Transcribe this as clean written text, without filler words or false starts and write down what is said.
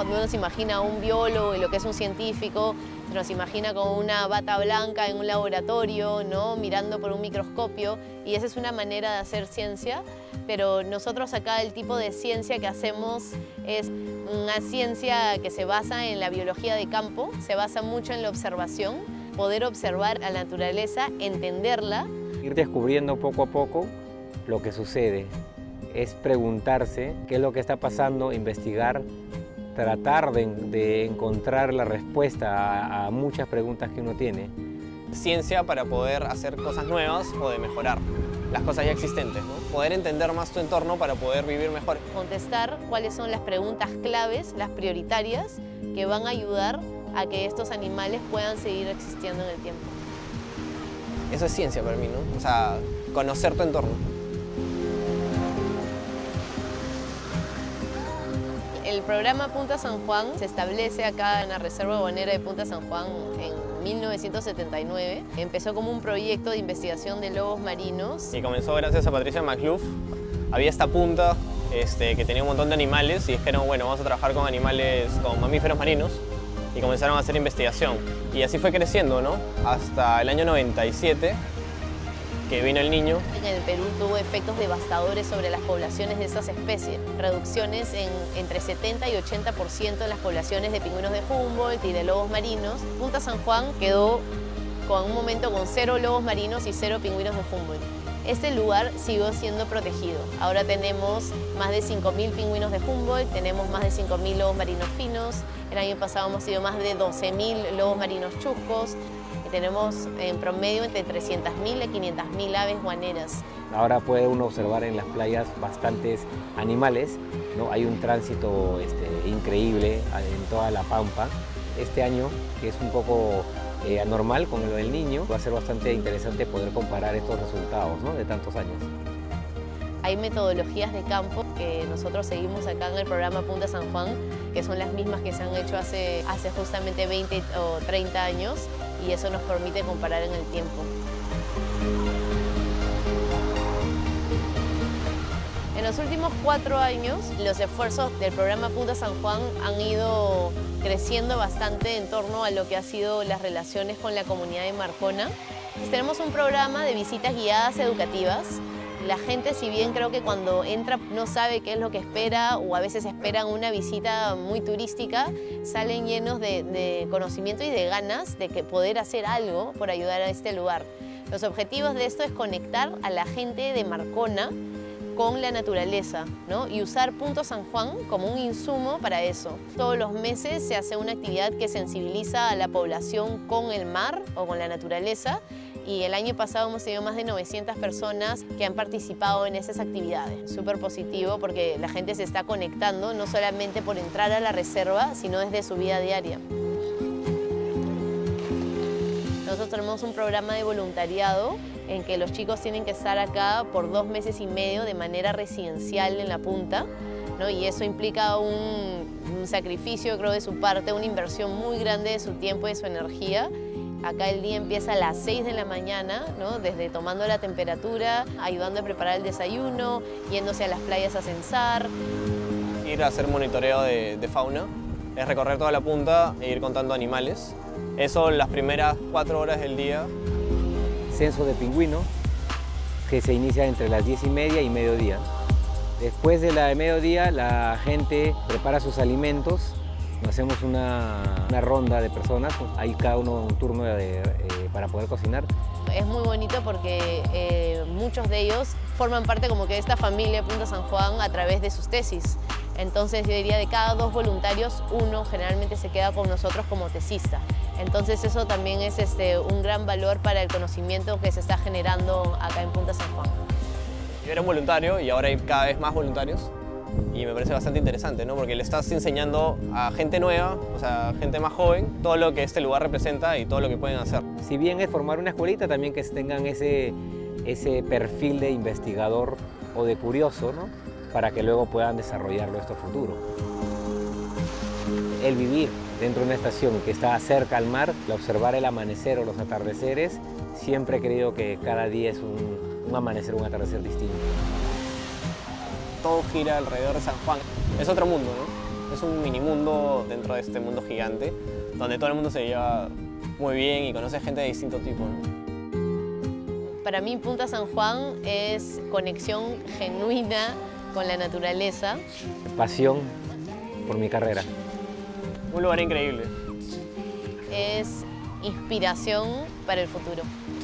Cuando uno se imagina a un biólogo y lo que es un científico, se nos imagina con una bata blanca en un laboratorio, ¿no? Mirando por un microscopio, y esa es una manera de hacer ciencia, pero nosotros acá el tipo de ciencia que hacemos es una ciencia que se basa en la biología de campo, se basa mucho en la observación, poder observar a la naturaleza, entenderla. Ir descubriendo poco a poco lo que sucede, es preguntarse qué es lo que está pasando, investigar, tratar de encontrar la respuesta a muchas preguntas que uno tiene. Ciencia para poder hacer cosas nuevas o de mejorar las cosas ya existentes, ¿no? Poder entender más tu entorno para poder vivir mejor. Contestar cuáles son las preguntas claves, las prioritarias, que van a ayudar a que estos animales puedan seguir existiendo en el tiempo. Eso es ciencia para mí, ¿no? O sea, conocer tu entorno. El programa Punta San Juan se establece acá en la Reserva Aduanera de Punta San Juan en 1979. Empezó como un proyecto de investigación de lobos marinos. Y comenzó gracias a Patricia McClough. Había esta punta que tenía un montón de animales y dijeron, bueno, vamos a trabajar con animales, con mamíferos marinos. Y comenzaron a hacer investigación. Y así fue creciendo, ¿no? Hasta el año 97, que vino el Niño. En el Perú tuvo efectos devastadores sobre las poblaciones de esas especies. Reducciones en entre 70 y 80% en las poblaciones de pingüinos de Humboldt y de lobos marinos. Punta San Juan quedó con un momento con 0 lobos marinos y 0 pingüinos de Humboldt. Este lugar siguió siendo protegido. Ahora tenemos más de 5.000 pingüinos de Humboldt, tenemos más de 5.000 lobos marinos finos. El año pasado hemos sido más de 12.000 lobos marinos chuscos. Y tenemos en promedio entre 300.000 y 500.000 aves guaneras. Ahora puede uno observar en las playas bastantes animales, ¿no? Hay un tránsito increíble en toda la pampa. Este año, que es un poco anormal con lo del Niño, va a ser bastante interesante poder comparar estos resultados, ¿no? De tantos años. Hay metodologías de campo que nosotros seguimos acá en el programa Punta San Juan, que son las mismas que se han hecho hace justamente 20 o 30 años, y eso nos permite comparar en el tiempo. En los últimos 4 años, los esfuerzos del programa Punta San Juan han ido creciendo bastante en torno a lo que ha sido las relaciones con la comunidad de Marcona. Tenemos un programa de visitas guiadas educativas. La gente, si bien creo que cuando entra no sabe qué es lo que espera o a veces esperan una visita muy turística, salen llenos de conocimiento y de ganas de poder hacer algo por ayudar a este lugar. Los objetivos de esto es conectar a la gente de Marcona con la naturaleza, ¿no? Y usar Punta San Juan como un insumo para eso. Todos los meses se hace una actividad que sensibiliza a la población con el mar o con la naturaleza, y el año pasado hemos tenido más de 900 personas que han participado en esas actividades. Súper positivo porque la gente se está conectando no solamente por entrar a la reserva, sino desde su vida diaria. Nosotros tenemos un programa de voluntariado en que los chicos tienen que estar acá por 2 meses y medio de manera residencial en la punta, ¿no? Y eso implica un sacrificio, creo, de su parte, una inversión muy grande de su tiempo y de su energía. Acá el día empieza a las 6 de la mañana, ¿no? Desde tomando la temperatura, ayudando a preparar el desayuno, yéndose a las playas a censar. Ir a hacer monitoreo de fauna, es recorrer toda la punta e ir contando animales. Eso las primeras 4 horas del día. Censo de pingüinos, que se inicia entre las 10:30 y mediodía. Después de la de mediodía, la gente prepara sus alimentos. Hacemos una ronda de personas, hay cada uno un turno para poder cocinar. Es muy bonito porque muchos de ellos forman parte como que de esta familia Punta San Juan a través de sus tesis. Entonces yo diría de cada 2 voluntarios, uno generalmente se queda con nosotros como tesista. Entonces eso también es un gran valor para el conocimiento que se está generando acá en Punta San Juan. Yo era un voluntario y ahora hay cada vez más voluntarios. Y me parece bastante interesante, ¿no? Porque le estás enseñando a gente nueva, o sea, gente más joven, todo lo que este lugar representa y todo lo que pueden hacer. Si bien es formar una escuelita, también que tengan ese perfil de investigador o de curioso, ¿no? Para que luego puedan desarrollar nuestro futuro. El vivir dentro de una estación que está cerca al mar, el observar el amanecer o los atardeceres, siempre he creído que cada día es un amanecer, un atardecer distinto. Todo gira alrededor de San Juan. Es otro mundo, ¿no? Es un mini mundo dentro de este mundo gigante, donde todo el mundo se lleva muy bien y conoce gente de distinto tipo, ¿no? Para mí Punta San Juan es conexión genuina con la naturaleza. Pasión por mi carrera. Un lugar increíble. Es inspiración para el futuro.